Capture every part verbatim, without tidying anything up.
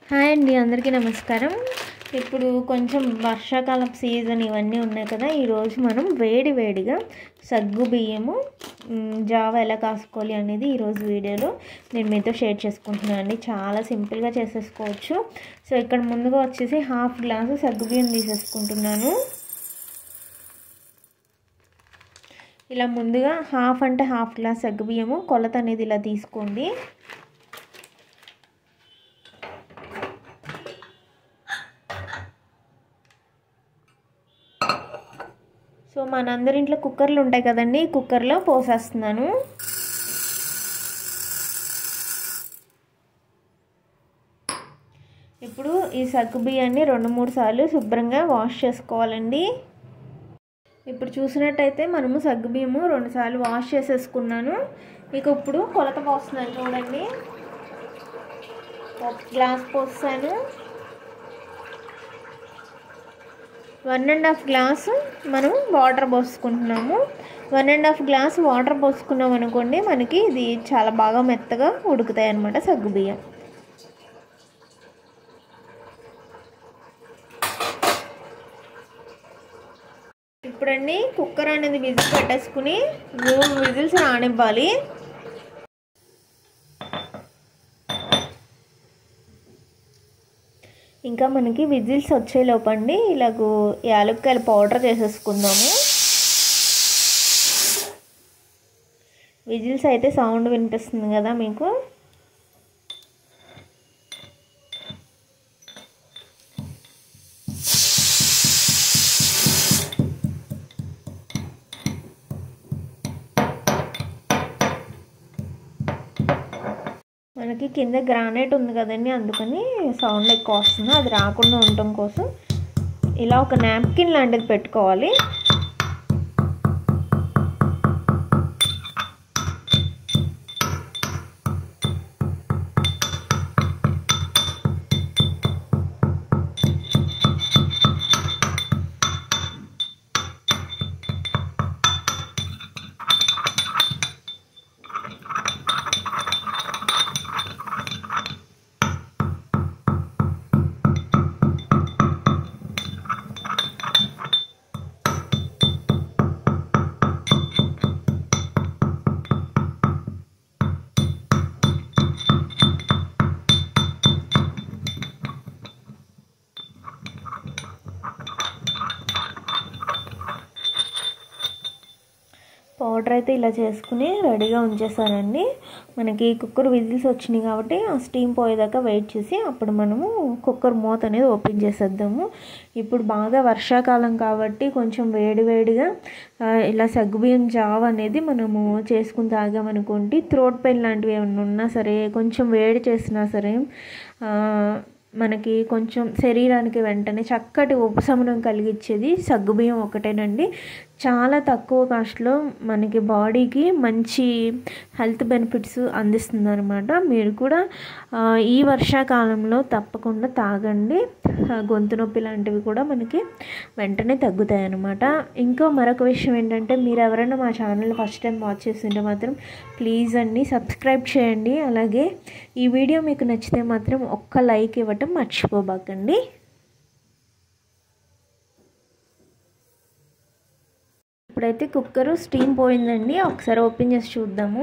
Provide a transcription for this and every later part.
Hi అండి, అందరికీ నమస్కారం. ఇప్పుడు కొంచెం వర్షాకాలం సీజన్ ఇవన్నీ ఉన్నాయి కదా. ఈరోజు మనం వేడి వేడిగా సగ్గు బియ్యము జావ ఎలా కాసుకోవాలి అనేది ఈరోజు వీడియోలో నేను మీతో షేర్ చేసుకుంటున్నాను అండి. చాలా సింపుల్గా చేసేసుకోవచ్చు. సో ఇక్కడ ముందుగా వచ్చేసి హాఫ్ గ్లాసు సగ్గు బియ్యం తీసేసుకుంటున్నాను. ఇలా ముందుగా హాఫ్ అంటే హాఫ్ గ్లాస్ సగ్గు బియ్యము కొలత అనేది ఇలా తీసుకోండి. సో మనందరింట్లో కుక్కర్లు ఉంటాయి కదండి, కుక్కర్లో పోసేస్తున్నాను. ఇప్పుడు ఈ సగ్గు బియ్యాన్ని రెండు మూడు సార్లు శుభ్రంగా వాష్ చేసుకోవాలండి. ఇప్పుడు చూసినట్టయితే మనము సగ్గు బియ్యము రెండు సార్లు వాష్ చేసేసుకున్నాను. ఇక ఇప్పుడు కొలత పోస్తున్నాను చూడండి. ఒక గ్లాస్ పోస్తాను. వన్ అండ్ హాఫ్ గ్లాసు మనం వాటర్ పోసుకుంటున్నాము. One and half glass water పోసుకున్నాం అనుకోండి, మనకి ఇది చాలా బాగా మెత్తగా ఉడుకుతాయి అన్నమాట సగ్గు బియ్యం. ఇప్పుడండి కుక్కర్ అనేది విజిల్ పెట్టేసుకుని మూడు విజిల్స్ రానివ్వాలి. ఇంకా మనకి విజిల్స్ వచ్చేలోపండి ఇలాగ యాలక్కాయల పౌడర్ చేసేసుకుందాము. విజిల్స్ అయితే సౌండ్ వినిపిస్తుంది కదా మీకు. మనకి కింద గ్రానైట్ ఉంది కదండి, అందుకని సౌండ్ ఎక్కువ వస్తుంది. అది రాకుండా ఉండటం కోసం ఇలా ఒక నాప్కిన్ లాంటిది పెట్టుకోవాలి. పౌడర్ అయితే ఇలా చేసుకుని రెడీగా ఉంచేసానండి. మనకి కుక్కర్ విజిల్స్ వచ్చినాయి కాబట్టి ఆ స్టీమ్ పోయేదాకా వెయిట్ చేసి అప్పుడు మనము కుక్కర్ మూత అనేది ఓపెన్ చేసేద్దాము. ఇప్పుడు బాగా వర్షాకాలం కాబట్టి కొంచెం వేడి వేడిగా ఇలా సగ్గుబియ్యం జావ అనేది మనము చేసుకుని తాగామనుకోండి, థ్రోట్ పెయిన్ లాంటివి ఏమైనా ఉన్నా సరే, కొంచెం వేడి చేసినా సరే మనకి కొంచెం శరీరానికి వెంటనే చక్కటి ఉపశమనం కలిగించేది సగ్గుబియ్యం ఒకటేనండి. చాలా తక్కువ కాస్ట్లో మనకి బాడీకి మంచి హెల్త్ బెనిఫిట్స్ అందిస్తుంది అనమాట. మీరు కూడా ఈ వర్షాకాలంలో తప్పకుండా తాగండి. గొంతు నొప్పి లాంటివి కూడా మనకి వెంటనే తగ్గుతాయి అన్నమాట. ఇంకో మరొక విషయం ఏంటంటే, మీరు ఎవరైనా మా ఛానల్ ఫస్ట్ టైం వాచ్ చేస్తుంటే మాత్రం ప్లీజ్ అండి సబ్స్క్రైబ్ చేయండి. అలాగే ఈ వీడియో మీకు నచ్చితే మాత్రం ఒక్క లైక్ ఇవ్వటం మర్చిపోబాకండి. ఇప్పుడైతే కుక్కరు స్టీమ్ పోయిందండి, ఒకసారి ఓపెన్ చేసి చూద్దాము.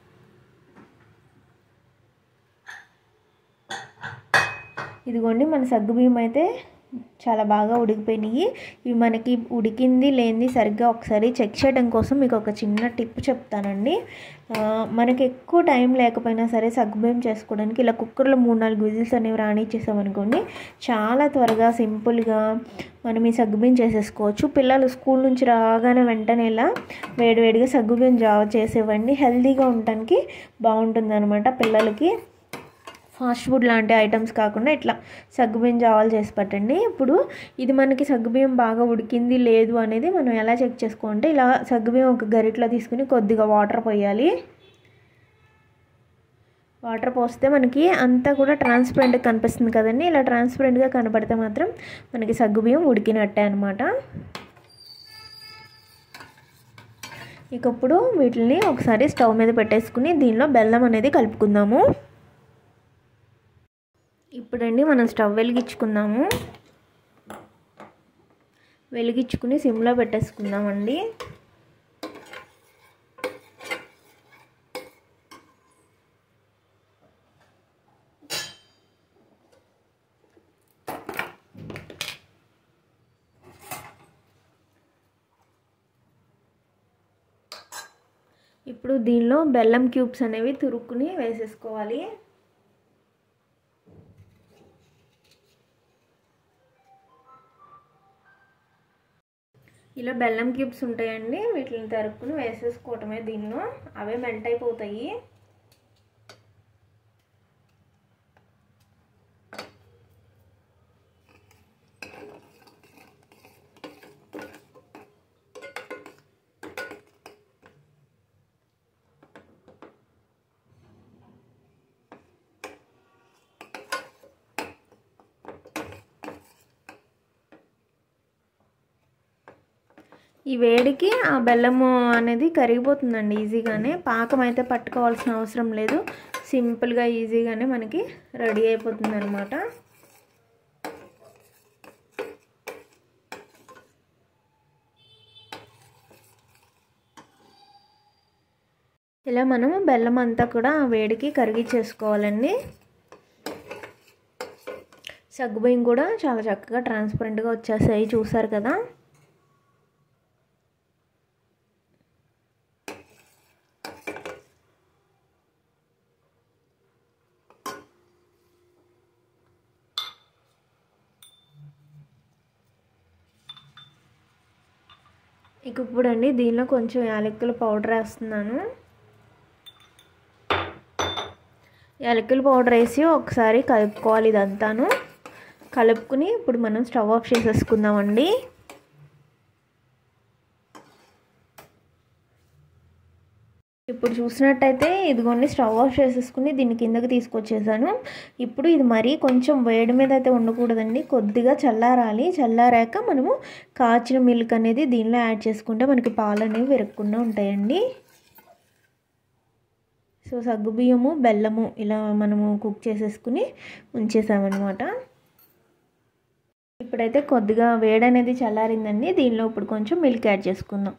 ఇదిగోండి మన సగ్గుబియ్యం అయితే చాలా బాగా ఉడికిపోయినాయి. ఇవి మనకి ఉడికింది లేనిది సరిగ్గా ఒకసారి చెక్ చేయడం కోసం మీకు ఒక చిన్న టిప్ చెప్తానండి. మనకి ఎక్కువ టైం లేకపోయినా సరే సగ్గుబియ్యం చేసుకోవడానికి ఇలా కుక్కర్లో మూడు నాలుగు విజిల్స్ అనేవి రానిచ్చేసామనుకోండి, చాలా త్వరగా సింపుల్గా మనం ఈ సగ్గుబియ్యం చేసేసుకోవచ్చు. పిల్లలు స్కూల్ నుంచి రాగానే వెంటనే ఇలా వేడివేడిగా సగ్గుబియ్యం జావ చేసేవ్వండి. హెల్తీగా ఉండటానికి బాగుంటుంది అనమాట. పిల్లలకి ఫాస్ట్ ఫుడ్ లాంటి ఐటమ్స్ కాకుండా ఇట్లా సగ్గుబియ్యం జావాలు చేసి పెట్టండి. ఇప్పుడు ఇది మనకి సగ్గుబియ్యం బాగా ఉడికింది లేదు అనేది మనం ఎలా చెక్ చేసుకోవాలంటే, ఇలా సగ్గుబియ్యం ఒక గరిటలో తీసుకుని కొద్దిగా వాటర్ పోయాలి. వాటర్ పోస్తే మనకి అంతా కూడా ట్రాన్స్పరెంట్గా కనిపిస్తుంది కదండి. ఇలా ట్రాన్స్పరెంట్గా కనపడితే మాత్రం మనకి సగ్గుబియ్యం ఉడికినట్టే అనమాట. ఇక ఇప్పుడు వీటిని ఒకసారి స్టవ్ మీద పెట్టేసుకుని దీనిలో బెల్లం అనేది కలుపుకుందాము. ఇప్పుడండి మనం స్టవ్ వెలిగించుకుందాము. వెలిగించుకుని సిమ్లో పెట్టేసుకుందామండి. ఇప్పుడు దీనిలో బెల్లం క్యూబ్స్ అనేవి తురుక్కుని వేసేసుకోవాలి. ఇలా బెల్లం క్యూబ్స్ ఉంటాయండి, వీటిని తరుక్కుని వేసేసుకోవటమే దీనిలో, అవే మెల్ట్ అయిపోతాయి. ఈ వేడికి ఆ బెల్లము అనేది కరిగిపోతుందండి ఈజీగానే. పాకం అయితే పట్టుకోవాల్సిన అవసరం లేదు, సింపుల్గా ఈజీగానే మనకి రెడీ అయిపోతుంది అనమాట. ఇలా మనము బెల్లం అంతా కూడా వేడికి కరిగించేసుకోవాలండి. సగ్గుబియ్యం కూడా చాలా చక్కగా ట్రాన్స్పరెంట్గా వచ్చేసాయి, చూసారు కదా. ఇక ఇప్పుడండి దీనిలో కొంచెం యాలకుల పౌడర్ వేస్తున్నాను. యాలకుల పౌడర్ వేసి ఒకసారి కలుపుకోవాలి ఇదంతాను. కలుపుకుని ఇప్పుడు మనం స్టవ్ ఆఫ్ చేసేసుకుందామండి. ఇప్పుడు చూసినట్టయితే ఇదిగోండి స్టవ్ ఆఫ్ చేసేసుకుని దీన్ని కిందకి తీసుకొచ్చేసాను. ఇప్పుడు ఇది మరీ కొంచెం వేడి మీద అయితే ఉండకూడదండి, కొద్దిగా చల్లారాలి. చల్లారాక మనము కాచిన మిల్క్ అనేది దీనిలో యాడ్ చేసుకుంటే మనకి పాలు అనేవి విరగకుండా ఉంటాయండి. సో సగ్గుబియ్యము బెల్లము ఇలా మనము కుక్ చేసేసుకుని ఉంచేసామన్నమాట. ఇప్పుడైతే కొద్దిగా వేడి అనేది చల్లారిందండి, దీనిలో ఇప్పుడు కొంచెం మిల్క్ యాడ్ చేసుకుందాం.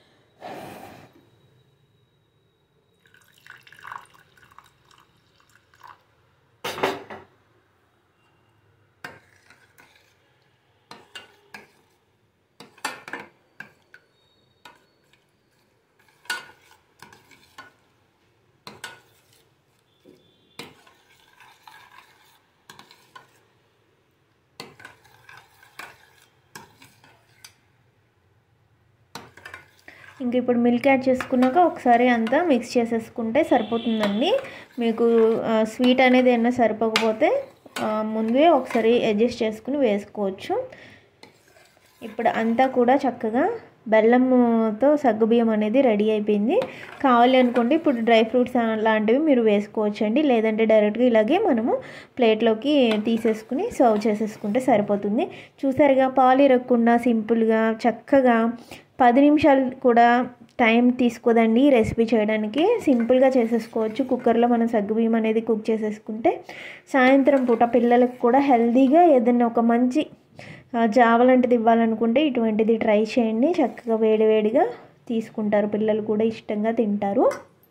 ఇంక ఇప్పుడు మిల్క్ యాడ్ చేసుకున్నాక ఒకసారి అంతా మిక్స్ చేసేసుకుంటే సరిపోతుందండి. మీకు స్వీట్ అనేది ఏమైనా సరిపోకపోతే ముందే ఒకసారి అడ్జస్ట్ చేసుకుని వేసుకోవచ్చు. ఇప్పుడు అంతా కూడా చక్కగా బెల్లంతో సగ్గుబియ్యం అనేది రెడీ అయిపోయింది. కావాలి అనుకోండి ఇప్పుడు డ్రై ఫ్రూట్స్ లాంటివి మీరు వేసుకోవచ్చు అండి, లేదంటే డైరెక్ట్గా ఇలాగే మనము ప్లేట్లోకి తీసేసుకుని సర్వ్ చేసేసుకుంటే సరిపోతుంది. చూసారుగా, పాలు ఇరగకుండా సింపుల్గా చక్కగా పది నిమిషాలు కూడా టైం తీసుకోదండి ఈ రెసిపీ చేయడానికి. సింపుల్గా చేసేసుకోవచ్చు. కుక్కర్లో మనం సగ్గుబియ్యం అనేది కుక్ చేసేసుకుంటే సాయంత్రం పూట పిల్లలకు కూడా హెల్తీగా ఏదైనా ఒక మంచి జావ లాంటిది ఇవ్వాలనుకుంటే ఇటువంటిది ట్రై చేయండి. చక్కగా వేడివేడిగా తీసుకుంటారు, పిల్లలు కూడా ఇష్టంగా తింటారు.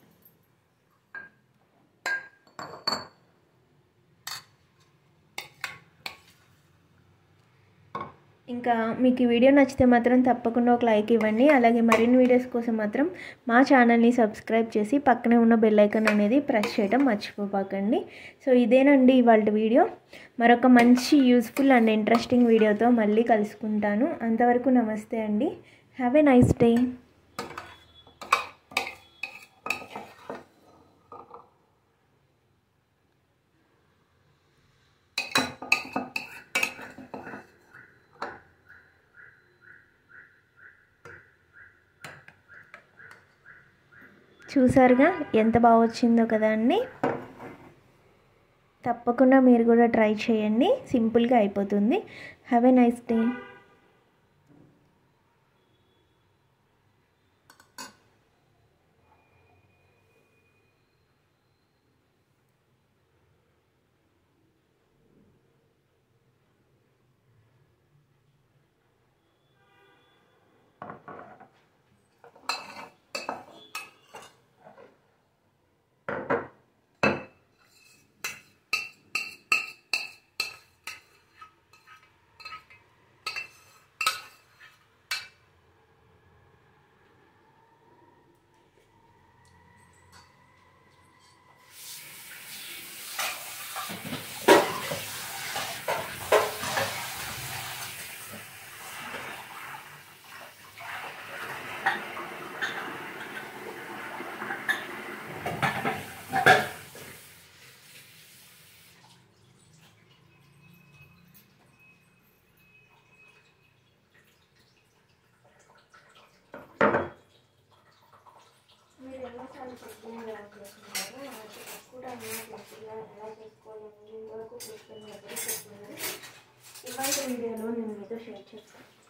ఇంకా మీకు ఈ వీడియో నచ్చితే మాత్రం తప్పకుండా ఒక లైక్ ఇవ్వండి. అలాగే మరిన్ని వీడియోస్ కోసం మాత్రం మా ఛానల్ని సబ్స్క్రైబ్ చేసి పక్కనే ఉన్న బెల్ ఐకాన్ అనేది ప్రెస్ చేయడం మర్చిపోకండి. సో ఇదేనండి ఇవాళ వీడియో. మరొక మంచి యూస్ఫుల్ అండ్ ఇంట్రెస్టింగ్ వీడియోతో మళ్ళీ కలుసుకుంటాను. అంతవరకు నమస్తే అండి. Have a nice day. చూసారుగా ఎంత బాగా వచ్చిందో కదా అండి. తప్పకుండా మీరు కూడా ట్రై చేయండి, సింపుల్గా అయిపోతుంది. Have a nice day. పొద్దున్నే ఎలా చేసుకుంటారు అలాంటి తక్కువ టైంలో సింపుల్గా ఎలా చేసుకోవాలని ఇంతవరకు చూసుకుని దగ్గర చెప్తున్నాను. ఇవాళ వీడియోలో నేను మీతో షేర్ చేస్తాను.